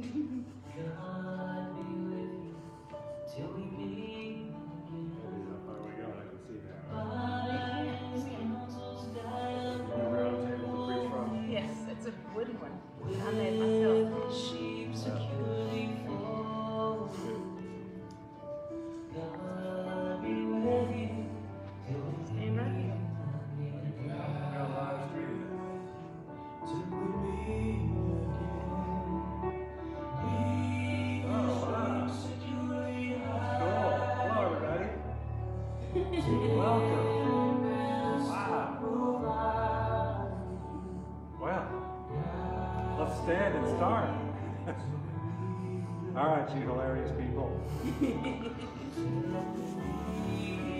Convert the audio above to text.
God be with you till we meet again. How far we go? I can see that. Wise counsels guide You round table to preach from? Yes, it's a wooden one. I made myself. sheep securely fold. God be with you till we Stand right here. till we meet again. Oh, wow. Securely Cool. Hello, everybody. Welcome. Wow. Well, let's stand and start. All right, you hilarious people.